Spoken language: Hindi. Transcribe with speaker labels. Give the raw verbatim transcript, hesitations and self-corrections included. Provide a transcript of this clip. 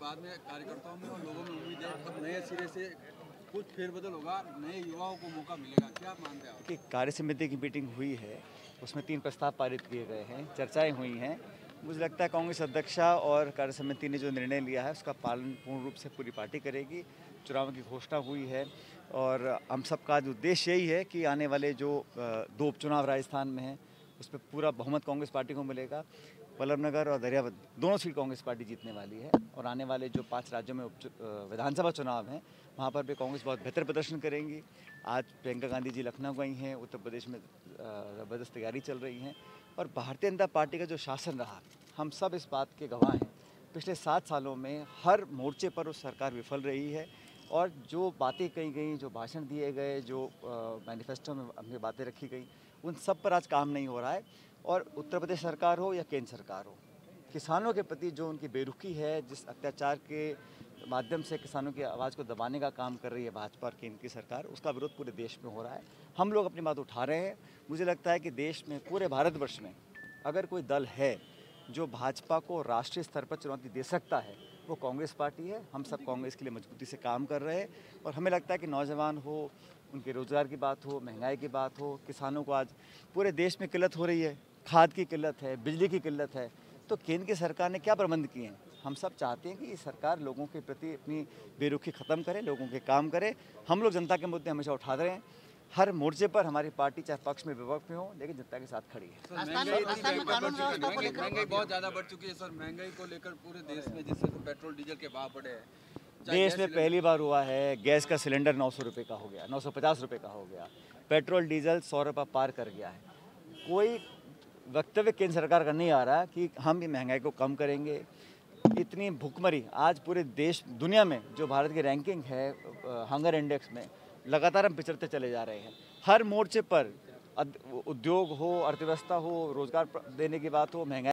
Speaker 1: बाद में कार्यकर्ताओं में और लोगों में उम्मीद है अब नए सिरे से कुछ फेरबदल होगा, नए युवाओं को मौका मिलेगा, क्या मानते हैं आप?
Speaker 2: कि कार्य समिति की मीटिंग हुई है, उसमें तीन प्रस्ताव पारित किए गए हैं, चर्चाएं हुई हैं। मुझे लगता है कांग्रेस अध्यक्षा और कार्य समिति ने जो निर्णय लिया है उसका पालन पूर्ण रूप से पूरी पार्टी करेगी। चुनाव की घोषणा हुई है और हम सबका उद्देश्य यही है कि आने वाले जो दो उपचुनाव राजस्थान में हैं उस पर पूरा बहुमत कांग्रेस पार्टी को मिलेगा। वल्लभनगर और दरियावद दोनों सीट कांग्रेस पार्टी जीतने वाली है और आने वाले जो पांच राज्यों में विधानसभा चुनाव हैं वहाँ पर भी कांग्रेस बहुत बेहतर प्रदर्शन करेंगी। आज प्रियंका गांधी जी लखनऊ गई हैं, उत्तर प्रदेश में ज़बरदस्त तैयारी चल रही है और भारतीय जनता पार्टी का जो शासन रहा, हम सब इस बात के गवाह हैं। पिछले सात सालों में हर मोर्चे पर उस सरकार विफल रही है और जो बातें कही गई, जो भाषण दिए गए, जो मैनिफेस्टो में हमने बातें रखी गई, उन सब पर आज काम नहीं हो रहा है। और उत्तर प्रदेश सरकार हो या केंद्र सरकार हो, किसानों के प्रति जो उनकी बेरुखी है, जिस अत्याचार के माध्यम से किसानों की आवाज़ को दबाने का काम कर रही है भाजपा और केंद्र की सरकार, उसका विरोध पूरे देश में हो रहा है। हम लोग अपनी बात उठा रहे हैं। मुझे लगता है कि देश में, पूरे भारतवर्ष में अगर कोई दल है जो भाजपा को राष्ट्रीय स्तर पर चुनौती दे सकता है, वो कांग्रेस पार्टी है। हम सब कांग्रेस के लिए मजबूती से काम कर रहे हैं और हमें लगता है कि नौजवान हो, उनके रोज़गार की बात हो, महंगाई की बात हो, किसानों को आज पूरे देश में किल्लत हो रही है, खाद की किल्लत है, बिजली की किल्लत है, तो केंद्र की सरकार ने क्या प्रबंध किए हैं? हम सब चाहते हैं कि सरकार लोगों के प्रति अपनी बेरुखी ख़त्म करे, लोगों के काम करे। हम लोग जनता के मुद्दे हमेशा उठा रहे हैं। हर मोर्चे पर हमारी पार्टी चाहे पक्ष में विपक्ष में हो, लेकिन जनता के साथ खड़ी है।
Speaker 1: महंगाई बहुत ज़्यादा बढ़ चुकी है सर, महंगाई को लेकर पूरे देश में, जिससे पेट्रोल डीजल के भाव बढ़े हैं।
Speaker 2: देश में पहली बार हुआ है गैस का सिलेंडर नौ सौ रुपये का हो गया, नौ सौ पचास रुपये का हो गया, पेट्रोल डीजल सौ रुपये पार कर गया है। कोई वक्तव्य केंद्र सरकार का नहीं आ रहा कि हम ये महंगाई को कम करेंगे। इतनी भुखमरी आज पूरे देश दुनिया में, जो भारत की रैंकिंग है हंगर इंडेक्स में, लगातार हम पिछड़ते चले जा रहे हैं। हर मोर्चे पर उद्योग हो, अर्थव्यवस्था हो, रोजगार देने की बात हो, महंगाई